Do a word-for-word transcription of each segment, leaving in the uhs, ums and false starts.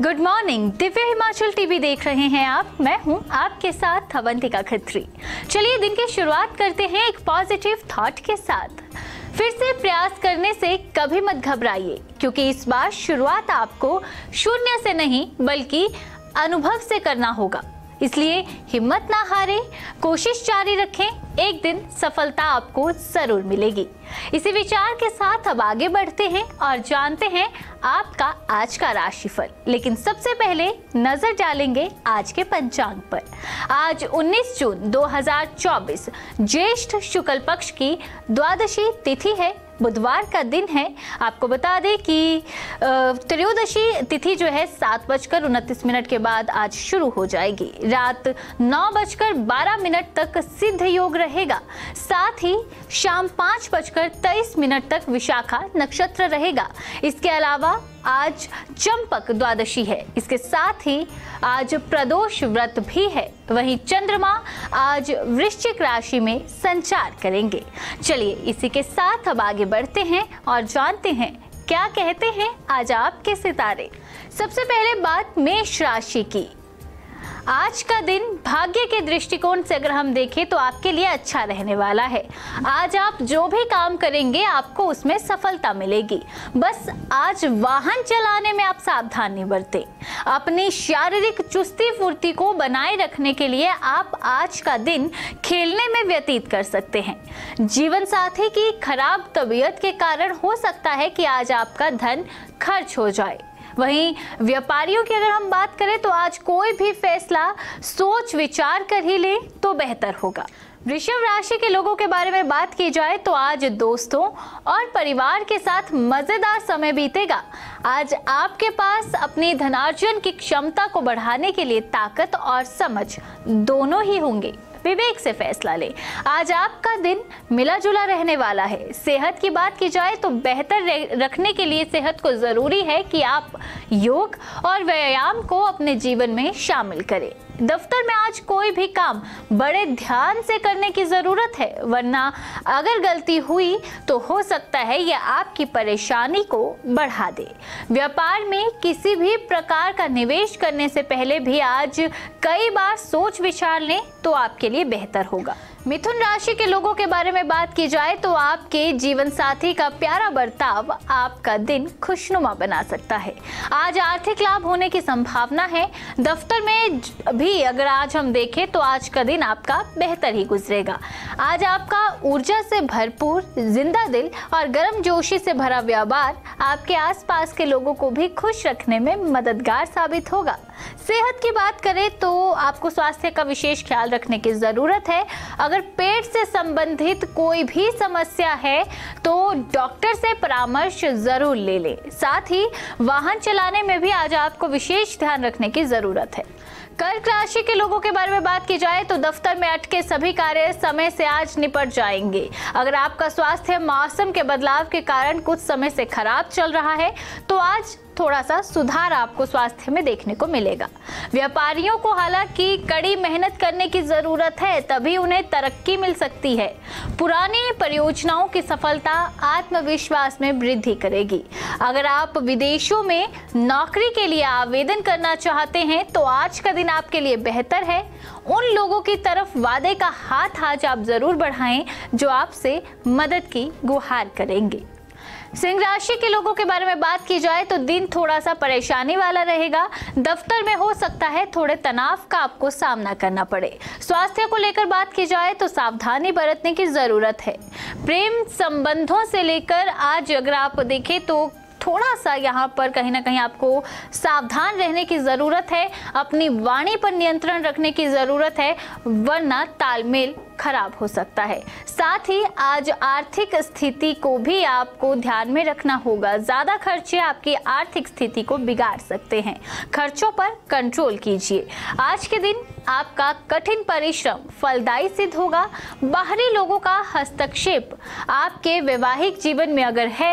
Good morning, Divya Himachal TV देख रहे हैं आप। मैं हूं आपके साथ अवंतिका खत्री। चलिए दिन की शुरुआत करते हैं एक पॉजिटिव थॉट के साथ। फिर से प्रयास करने से कभी मत घबराइए, क्योंकि इस बार शुरुआत आपको शून्य से नहीं बल्कि अनुभव से करना होगा। इसलिए हिम्मत ना हारे, कोशिश जारी रखें, एक दिन सफलता आपको जरूर मिलेगी। इसी विचार के साथ अब आगे बढ़ते हैं और जानते हैं आपका आज का राशिफल। लेकिन सबसे पहले नजर डालेंगे आज के पंचांग पर। आज उन्नीस जून दो हज़ार चौबीस ज्येष्ठ शुक्ल पक्ष की द्वादशी तिथि है, बुधवार का दिन है। आपको बता दें कि त्रयोदशी तिथि जो है सात बजकर उनतीस मिनट के बाद आज शुरू हो जाएगी। रात नौ बजकर बारह मिनट तक सिद्ध योग रहेगा। साथ ही शाम पाँच बजकर तेईस मिनट तक विशाखा नक्षत्र रहेगा। इसके अलावा आज चंपक द्वादशी है। इसके साथ ही आज प्रदोष व्रत भी है। वहीं चंद्रमा आज वृश्चिक राशि में संचार करेंगे। चलिए इसी के साथ अब आगे बढ़ते हैं और जानते हैं क्या कहते हैं आज आपके सितारे। सबसे पहले बात मेष राशि की। आज का दिन भाग्य के दृष्टिकोण से अगर हम देखें तो आपके लिए अच्छा रहने वाला है। आज आप जो भी काम करेंगे आपको उसमें सफलता मिलेगी। बस आज वाहन चलाने में आप सावधानी बरतें। अपनी शारीरिक चुस्ती फुर्ती को बनाए रखने के लिए आप आज का दिन खेलने में व्यतीत कर सकते हैं। जीवन साथी की खराब तबीयत के कारण हो सकता है कि आज आपका धन खर्च हो जाए। वहीं व्यापारियों की अगर हम बात करें तो आज कोई भी फैसला सोच विचार कर ही लें तो बेहतर होगा। वृषभ राशि के लोगों के बारे में बात की जाए तो आज दोस्तों और परिवार के साथ मजेदार समय बीतेगा। आज आपके पास अपनी धनार्जन की क्षमता को बढ़ाने के लिए ताकत और समझ दोनों ही होंगे। विवेक से फैसला ले। आज आपका दिन मिला जुला रहने वाला है। सेहत की बात की जाए तो बेहतर रखने के लिए सेहत को जरूरी है कि आप योग और व्यायाम को अपने जीवन में शामिल करें। दफ्तर में आज कोई भी काम बड़े ध्यान से करने की जरूरत है, वरना अगर गलती हुई तो हो सकता है यह आपकी परेशानी को बढ़ा दे। व्यापार में किसी भी प्रकार का निवेश करने से पहले भी आज कई बार सोच विचार लें तो आपके लिए बेहतर होगा। मिथुन राशि के लोगों के बारे में बात की जाए तो आपके जीवन साथी का प्यारा बर्ताव आपका दिन खुशनुमा बना सकता है। आज आर्थिक लाभ होने की संभावना है। दफ्तर में भी अगर आज हम देखें तो आज का दिन आपका बेहतर ही गुजरेगा। आज आपका ऊर्जा से भरपूर, जिंदा दिल और गर्मजोशी से भरा व्यवहार आपके आसपास के लोगों को भी खुश रखने में मददगार साबित होगा। सेहत की बात करें तो आपको स्वास्थ्य का विशेष ख्याल रखने की जरूरत है। अगर पेट से संबंधित कोई भी समस्या है तो डॉक्टर से परामर्श जरूर ले लें। साथ ही वाहन चलाने में भी आज आपको विशेष ध्यान रखने की जरूरत है। कर्क राशि के लोगों के बारे में बात की जाए तो दफ्तर में अटके सभी कार्य समय से आज निपट जाएंगे। अगर आपका स्वास्थ्य मौसम के बदलाव के कारण कुछ समय से खराब चल रहा है तो आज थोड़ा सा सुधार आपको स्वास्थ्य में देखने को मिलेगा। व्यापारियों को हालांकि कड़ी मेहनत करने की जरूरत है, तभी उन्हें तरक्की मिल सकती है। पुरानी परियोजनाओं की सफलता आत्मविश्वास में वृद्धि करेगी। अगर आप विदेशों में नौकरी के लिए आवेदन करना चाहते हैं तो आज का दिन आपके लिए बेहतर है। उन लोगों की तरफ वादे का हाथ आज आप जरूर बढ़ाएं जो आपसे मदद की गुहार करेंगे। सिंह राशि के लोगों के बारे में बात की जाए तो दिन थोड़ा सा परेशानी वाला रहेगा। दफ्तर में हो सकता है थोड़े तनाव का आपको सामना करना पड़े। स्वास्थ्य को लेकर बात की जाए तो सावधानी बरतने की जरूरत है। प्रेम संबंधों से लेकर आज अगर आप देखें तो थोड़ा सा यहाँ पर कहीं ना कहीं आपको सावधान रहने की ज़रूरत है। अपनी वाणी पर नियंत्रण रखने की ज़रूरत है, वरना तालमेल खराब हो सकता है। साथ ही आज आर्थिक स्थिति को भी आपको ध्यान में रखना होगा। ज़्यादा खर्चे आपकी आर्थिक स्थिति को बिगाड़ सकते हैं। खर्चों पर कंट्रोल कीजिए। आज के दिन आपका कठिन परिश्रम फलदायी सिद्ध होगा। बाहरी लोगों का हस्तक्षेप आपके वैवाहिक जीवन में अगर है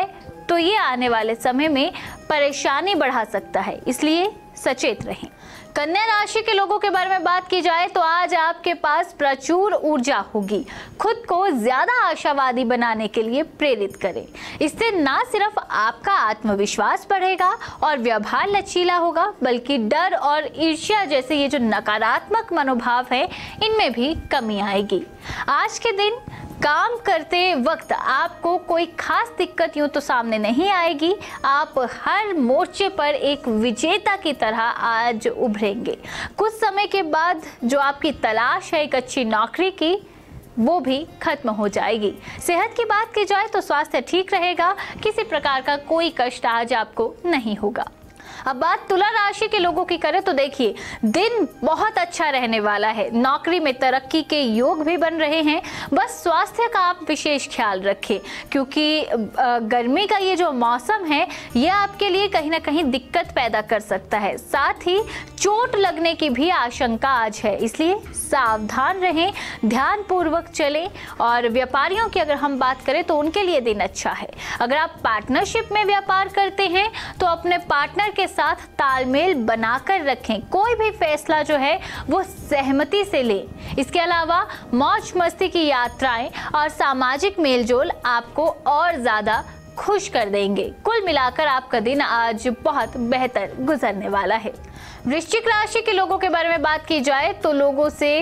तो ये आने वाले समय में परेशानी बढ़ा सकता है, इसलिए सचेत रहें। कन्या राशि के लोगों के बारे में बात की जाए तो आज आपके पास प्रचुर ऊर्जा होगी। खुद को ज्यादा आशावादी बनाने के लिए प्रेरित करें। इससे ना सिर्फ आपका आत्मविश्वास बढ़ेगा और व्यवहार लचीला होगा, बल्कि डर और ईर्ष्या जैसे ये जो नकारात्मक मनोभाव है इनमें भी कमी आएगी। आज के दिन काम करते वक्त आपको कोई खास दिक्कत यूं तो सामने नहीं आएगी। आप हर मोर्चे पर एक विजेता की तरह आज उभरेंगे। कुछ समय के बाद जो आपकी तलाश है एक अच्छी नौकरी की, वो भी खत्म हो जाएगी। सेहत की बात की जाए तो स्वास्थ्य ठीक रहेगा, किसी प्रकार का कोई कष्ट आज आपको नहीं होगा। अब बात तुला राशि के लोगों की करें तो देखिए, दिन बहुत अच्छा रहने वाला है। नौकरी में तरक्की के योग भी बन रहे हैं। बस स्वास्थ्य का आप विशेष ख्याल रखें, क्योंकि गर्मी का ये जो मौसम है ये आपके लिए कहीं ना कहीं दिक्कत पैदा कर सकता है। साथ ही चोट लगने की भी आशंका आज है, इसलिए सावधान रहें, ध्यान पूर्वक चलें। और व्यापारियों की अगर हम बात करें तो उनके लिए दिन अच्छा है। अगर आप पार्टनरशिप में व्यापार करते हैं तो अपने पार्टनर के साथ तालमेल बनाकर रखें। कोई भी फैसला जो है वो सहमति से लें। इसके अलावा मौज मस्ती की यात्राएं और सामाजिक मेलजोल आपको और ज्यादा खुश कर देंगे। कुल मिलाकर आपका दिन आज बहुत बेहतर गुजरने वाला है। वृश्चिक राशि के लोगों के बारे में बात की जाए तो लोगों से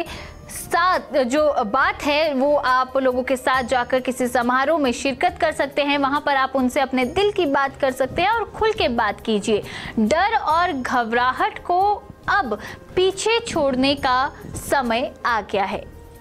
साथ जो बात है वो आप लोगों के साथ जाकर किसी समारोह में शिरकत कर सकते हैं। वहां पर आप उनसे अपने दिल की बात कर सकते हैं और खुल के बात कीजिए। डर और घबराहट को अब पीछे छोड़ने का समय आ गया है।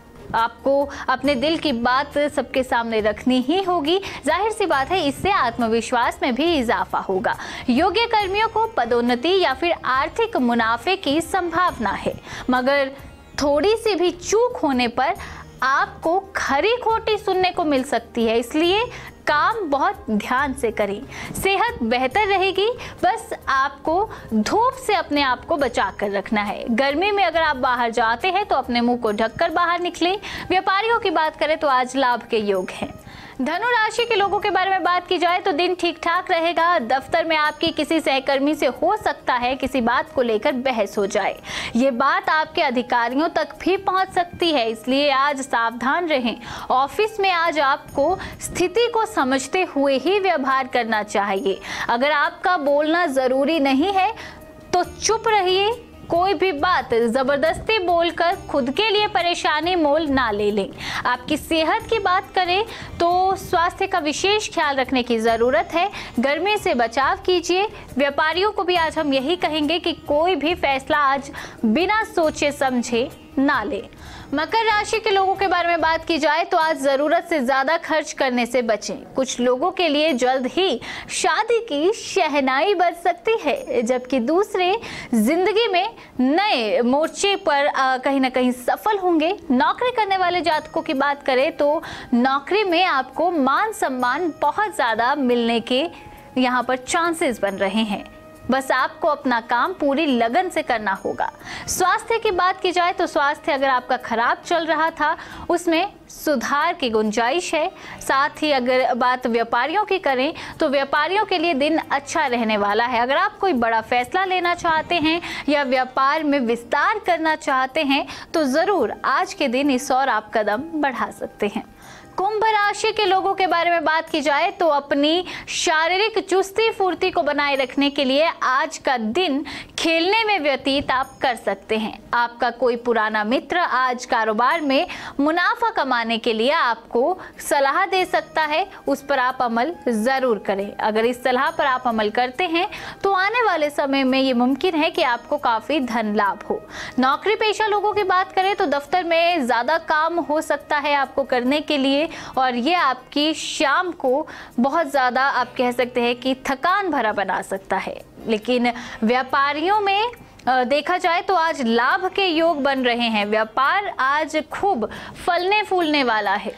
आपको अपने दिल की बात सबके सामने रखनी ही होगी। जाहिर सी बात है, इससे आत्मविश्वास में भी इजाफा होगा। योग्य कर्मियों को पदोन्नति या फिर आर्थिक मुनाफे की संभावना है, मगर थोड़ी सी भी चूक होने पर आपको खरी खोटी सुनने को मिल सकती है, इसलिए काम बहुत ध्यान से करें। सेहत बेहतर रहेगी, बस आपको धूप से अपने आप को बचा कर रखना है। गर्मी में अगर आप बाहर जाते हैं तो अपने मुंह को ढककर बाहर निकलें। व्यापारियों की बात करें तो आज लाभ के योग हैं। धनु राशि के लोगों के बारे में बात की जाए तो दिन ठीक ठाक रहेगा। दफ्तर में आपकी किसी सहकर्मी से हो सकता है किसी बात को लेकर बहस हो जाए। ये बात आपके अधिकारियों तक भी पहुंच सकती है, इसलिए आज सावधान रहें। ऑफिस में आज आपको स्थिति को समझते हुए ही व्यवहार करना चाहिए। अगर आपका बोलना जरूरी नहीं है तो चुप रहिए। कोई भी बात जबरदस्ती बोलकर खुद के लिए परेशानी मोल ना ले लें। आपकी सेहत की बात करें तो स्वास्थ्य का विशेष ख्याल रखने की जरूरत है। गर्मी से बचाव कीजिए। व्यापारियों को भी आज हम यही कहेंगे कि कोई भी फैसला आज बिना सोचे समझे ना ले। मकर राशि के लोगों के बारे में बात की जाए तो आज जरूरत से ज्यादा खर्च करने से बचें। कुछ लोगों के लिए जल्द ही शादी की शहनाई बज सकती है, जबकि दूसरे जिंदगी में नए मोर्चे पर आ, कहीं ना कहीं सफल होंगे। नौकरी करने वाले जातकों की बात करें तो नौकरी में आपको मान सम्मान बहुत ज्यादा मिलने के यहाँ पर चांसेस बन रहे हैं। बस आपको अपना काम पूरी लगन से करना होगा। स्वास्थ्य की बात की जाए तो स्वास्थ्य अगर आपका खराब चल रहा था उसमें सुधार की गुंजाइश है। साथ ही अगर बात व्यापारियों की करें तो व्यापारियों के लिए दिन अच्छा रहने वाला है। अगर आप कोई बड़ा फैसला लेना चाहते हैं या व्यापार में विस्तार करना चाहते हैं तो जरूर आज के दिन इस ओर आप कदम बढ़ा सकते हैं। कुंभ राशि के लोगों के बारे में बात की जाए तो अपनी शारीरिक चुस्ती फुर्ती को बनाए रखने के लिए आज का दिन खेलने में व्यतीत आप कर सकते हैं। आपका कोई पुराना मित्र आज कारोबार में मुनाफा कमाने के लिए आपको सलाह दे सकता है, उस पर आप अमल जरूर करें। अगर इस सलाह पर आप अमल करते हैं तो आने वाले समय में ये मुमकिन है कि आपको काफी धन लाभ हो। नौकरी पेशा लोगों की बात करें तो दफ्तर में ज्यादा काम हो सकता है आपको करने के लिए और ये आपकी शाम को बहुत ज़्यादा आप कह सकते हैं कि थकान भरा बना सकता है। लेकिन व्यापारियों में देखा जाए तो आज लाभ के योग बन रहे हैं। व्यापार आज खूब फलने फूलने वाला है।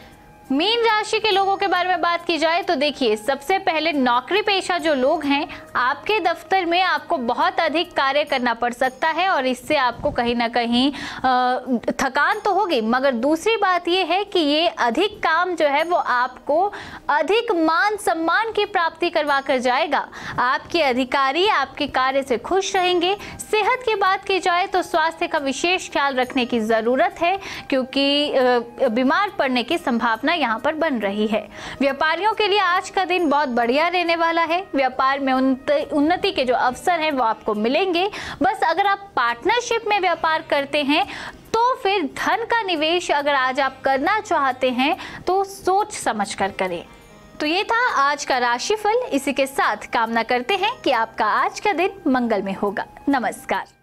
मीन राशि के लोगों के बारे में बात की जाए तो देखिए, सबसे पहले नौकरी पेशा जो लोग हैं, आपके दफ्तर में आपको बहुत अधिक कार्य करना पड़ सकता है और इससे आपको कहीं ना कहीं थकान तो होगी, मगर दूसरी बात ये है कि ये अधिक काम जो है वो आपको अधिक मान सम्मान की प्राप्ति करवा कर जाएगा। आपके अधिकारी आपके कार्य से खुश रहेंगे। सेहत की बात की जाए तो स्वास्थ्य का विशेष ख्याल रखने की जरूरत है, क्योंकि बीमार पड़ने की संभावना यहाँ पर बन रही है। व्यापारियों के लिए आज का दिन बहुत बढ़िया रहने वाला है। व्यापार में उन्नति के जो अवसर हैं वो आपको मिलेंगे। बस अगर आप पार्टनरशिप में व्यापार करते हैं तो फिर धन का निवेश अगर आज आप करना चाहते हैं तो सोच समझ कर करें। तो ये था आज का राशिफल। इसी के साथ कामना करते हैं कि आपका आज का दिन मंगलमय होगा। नमस्कार।